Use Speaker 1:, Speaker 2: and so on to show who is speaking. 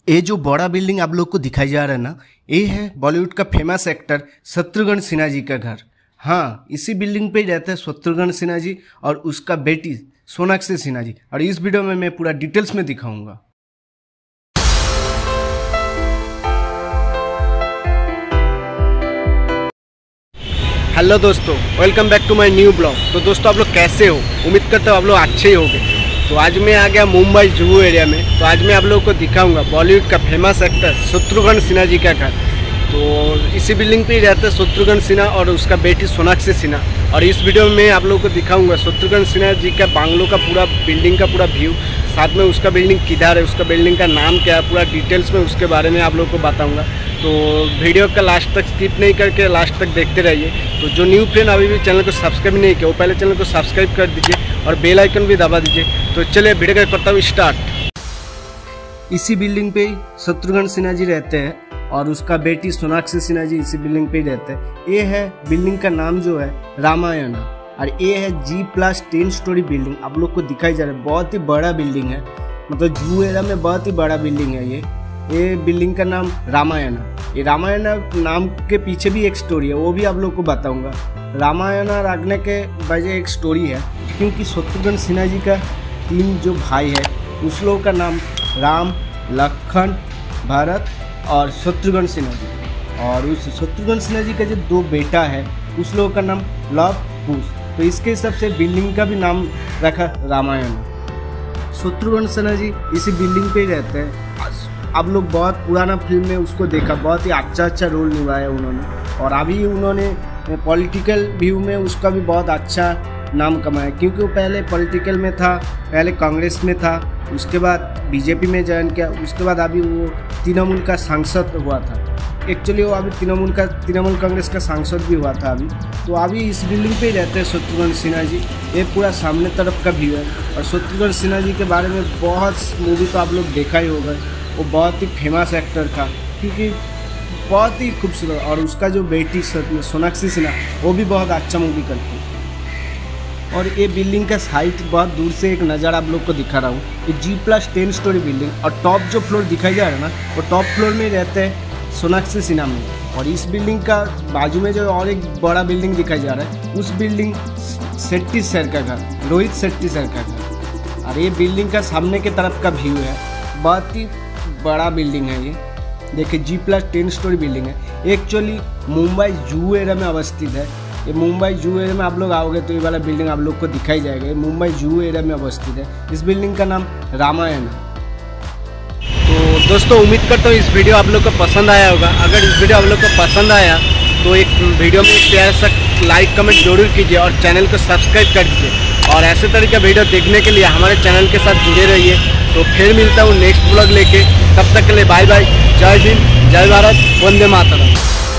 Speaker 1: ये जो बड़ा बिल्डिंग आप लोग को दिखाई जा रहा है ना, ये है बॉलीवुड का फेमस एक्टर शत्रुघ्न सिन्हा जी का घर। हाँ, इसी बिल्डिंग पे ही रहते हैं शत्रुघ्न सिन्हा जी और उसका बेटी सोनाक्षी सिन्हा जी। और इस वीडियो में मैं पूरा डिटेल्स में दिखाऊंगा। हेलो दोस्तों, welcome back to my new blog. तो दोस्तों आप लोग कैसे हो? उम्मीद करता हूँ आप लोग अच्छे ही होंगे। तो आज मैं आ गया मुंबई जुहू एरिया में। तो आज मैं आप लोगों को दिखाऊंगा बॉलीवुड का फेमस एक्टर शत्रुघ्न सिन्हा जी का घर। तो इसी बिल्डिंग पे ही रहते हैं शत्रुघ्न सिन्हा और उसका बेटी सोनाक्षी सिन्हा। और इस वीडियो में आप लोगों को दिखाऊंगा शत्रुघ्न सिन्हा जी का बांग्लो का पूरा बिल्डिंग का पूरा व्यू, साथ में उसका बिल्डिंग किधर है, उसका बिल्डिंग का नाम क्या है, पूरा डिटेल्स में उसके बारे में आप लोगों को बताऊंगा। तो वीडियो का लास्ट तक स्किप नहीं करके लास्ट तक देखते रहिए। तो जो न्यू फ्रेंड अभी भी चैनल को सब्सक्राइब नहीं किया वो पहले चैनल को सब्सक्राइब कर दीजिए और बेल आइकन भी दबा दीजिए। तो चलिए वीडियो का करता हूँ स्टार्ट। इसी बिल्डिंग पे ही शत्रुघ्न सिन्हा जी रहते हैं और उसका बेटी सोनाक्षी सिन्हा जी इसी बिल्डिंग पे ही रहते हैं। ये है बिल्डिंग का नाम जो है रामायण, और ये है G+10 स्टोरी बिल्डिंग आप लोग को दिखाई जा रहा है। बहुत ही बड़ा बिल्डिंग है, मतलब जुहू एरिया में बहुत ही बड़ा बिल्डिंग है ये बिल्डिंग का नाम रामायण। ये रामायण नाम के पीछे भी एक स्टोरी है, वो भी आप लोग को बताऊंगा। रामायण रखने के वजह एक स्टोरी है, क्योंकि शत्रुघ्न सिन्हा जी का 3 जो भाई है उस लोगों का नाम राम, लखन, भरत और शत्रुघ्न सिन्हा जी। और उस शत्रुघ्न सिन्हा जी का जो 2 बेटा है उस लोगों का नाम लव, कुश। तो इसके हिसाब से बिल्डिंग का भी नाम रखा रामायण। शत्रुघ्न सिन्हा जी इसी बिल्डिंग पे ही रहते हैं। आप लोग बहुत पुराना फिल्म में उसको देखा, बहुत ही अच्छा रोल निभाया उन्होंने। और अभी उन्होंने पॉलिटिकल व्यू में उसका भी बहुत अच्छा नाम कमाया, क्योंकि वो पहले पॉलिटिकल में था, पहले कांग्रेस में था, उसके बाद बीजेपी में ज्वाइन किया, उसके बाद अभी वो तृणमूल का सांसद हुआ था। एक्चुअली वो अभी तृणमूल कांग्रेस का सांसद भी हुआ था अभी। तो अभी इस बिल्डिंग पे ही रहते हैं शत्रुघ्न सिन्हा जी। ये पूरा सामने तरफ का व्यू है। और शत्रुघ्न सिन्हा जी के बारे में बहुत मूवी तो आप लोग देखा ही होगा। वो बहुत ही फेमस एक्टर था, क्योंकि बहुत ही खूबसूरत। और उसका जो बेटी सोनाक्षी सिन्हा वो भी बहुत अच्छा मूवी करती है। और ये बिल्डिंग का साइट बहुत दूर से एक नज़ारा आप लोग को दिखा रहा हूँ। ये G+10 स्टोरी बिल्डिंग, और टॉप जो फ्लोर दिखाई जा रहा है ना, वो टॉप फ्लोर में रहते हैं सोनाक्षी सिन्हा में। और इस बिल्डिंग का बाजू में जो और एक बड़ा बिल्डिंग दिखाई जा रहा है, उस बिल्डिंग शेट्टी सर का घर, रोहित शेट्टी सर का घर। और ये बिल्डिंग का सामने के तरफ का व्यू है। बहुत ही बड़ा बिल्डिंग है ये। देखिए G+10 स्टोरी बिल्डिंग है। एक्चुअली मुंबई जुहू एरिया में अवस्थित है। ये मुंबई जुहू एरिया में आप लोग आओगे तो ये वाला बिल्डिंग आप लोग को दिखाई जाएगा। ये मुंबई जुहू एरिया में अवस्थित है। इस बिल्डिंग का नाम रामायण है। तो दोस्तों उम्मीद करता हूँ इस वीडियो आप लोग को पसंद आया होगा। अगर इस वीडियो आप लोग को पसंद आया तो एक वीडियो में एक प्यारा सा लाइक कमेंट जरूर कीजिए और चैनल को सब्सक्राइब कर दीजिए। और ऐसे तरह का वीडियो देखने के लिए हमारे चैनल के साथ जुड़े रहिए। तो फिर मिलता हूँ नेक्स्ट ब्लॉग लेके। तब तक के लिए बाय बाय। जय हिंद, जय भारत, वंदे मातरम।